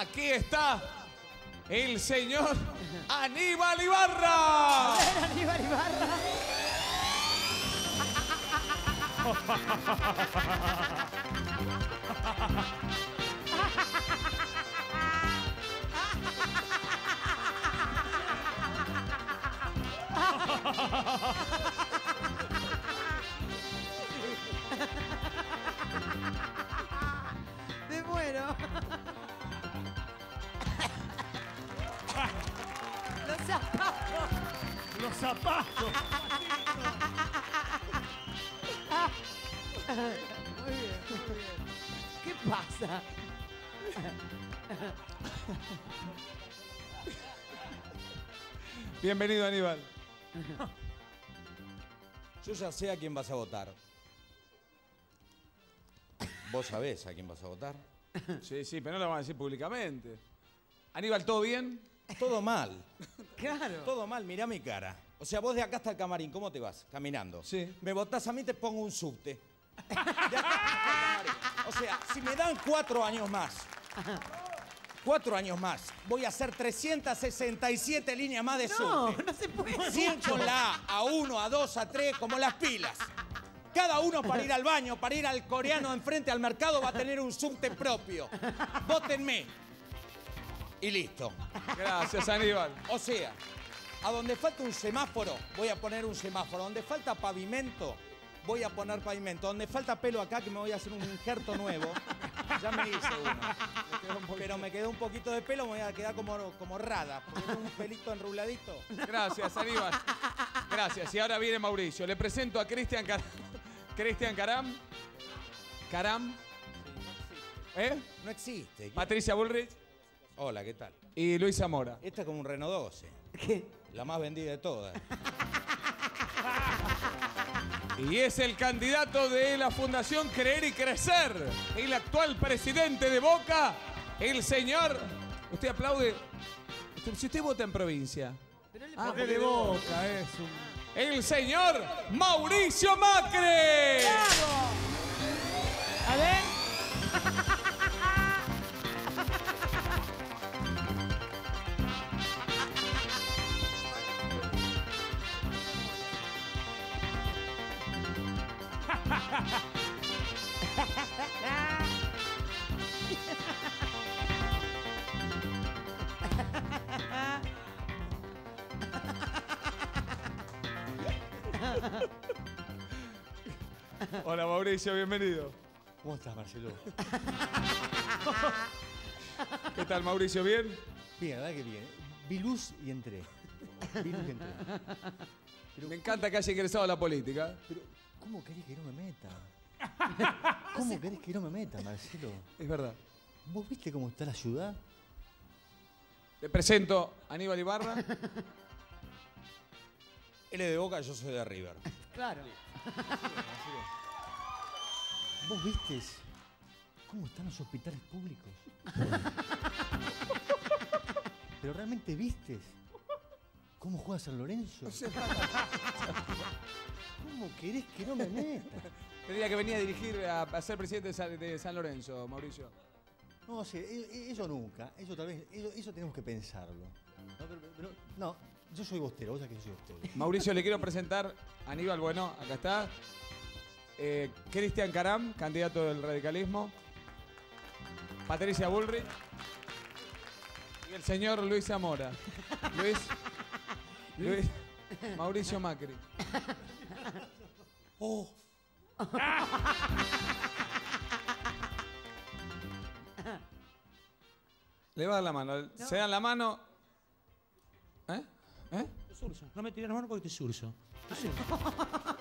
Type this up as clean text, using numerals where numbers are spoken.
Aquí está el señor Aníbal Ibarra. Aníbal Ibarra. Me muero. Los zapatos. Los zapatos. Muy bien, muy bien. ¿Qué pasa? Bienvenido, Aníbal. Yo ya sé a quién vas a votar. ¿Vos sabés a quién vas a votar? Sí, sí, pero no lo vamos a decir públicamente. Aníbal, ¿todo bien? Todo mal. Claro. Todo mal, mirá mi cara. O sea, vos de acá hasta el camarín, ¿cómo te vas? Caminando. Sí. Me votás a mí, te pongo un subte. De acá hasta el camarín. O sea, si me dan 4 años más, 4 años más, voy a hacer 367 líneas más de No, subte. no se puede. 100 con la A, A1, A2, A3, como las pilas. Cada uno para ir al baño, para ir al coreano enfrente al mercado va a tener un subte propio. Vótenme. Y listo. Gracias, Aníbal. O sea, a donde falta un semáforo, voy a poner un semáforo. Donde falta pavimento, voy a poner pavimento. Donde falta pelo acá, que me voy a hacer un injerto nuevo, ya me hice uno. Pero me quedó un poquito de pelo, me voy a quedar como rada, porque tengo un pelito enruladito. Gracias, Aníbal. Gracias. Y ahora viene Mauricio. Le presento a Cristian Caram. Cristian Caram. Caram. ¿Eh? No existe. Patricia Bullrich Hola, ¿qué tal? y Luis Zamora. Esta es como un Renault 12, ¿Qué? la más vendida de todas. Y es el candidato de la Fundación Creer y Crecer. El actual presidente de Boca, el señor... Usted aplaude. Si usted vota en provincia. Porque de Boca es un... El señor Mauricio Macri. A ver. Hola, Mauricio, bienvenido. ¿Cómo estás, Marcelo? ¿Qué tal, Mauricio? ¿Bien? Bien, la verdad que bien. Vi luz y entré. Vi luz y entré. Me encanta que haya ingresado a la política. Pero, ¿cómo querés que no me meta? ¿Cómo querés que no me meta, Marcelo? Es verdad. ¿Vos viste cómo está la ciudad? Le presento a Aníbal Ibarra. Él es de Boca, yo soy de River. Claro. ¿Vos viste cómo están los hospitales públicos? ¿Pero realmente viste cómo juega San Lorenzo? ¿Cómo querés que no me meta? Creía que venía a dirigir, a ser presidente de San Lorenzo, Mauricio. No sé, eso nunca. Eso tal vez, eso tenemos que pensarlo. No, pero no, yo soy bostero, vos sabés que yo soy bostero. Mauricio, le quiero presentar a Aníbal, bueno, acá está. Cristian Caram, candidato del radicalismo. Patricia Bullrich. Y el señor Luis Zamora. Luis. Mauricio Macri. Oh, Le va a dar la mano. No. Se dan la mano. ¿Eh? ¿Eh? No me tiré la mano porque te surso.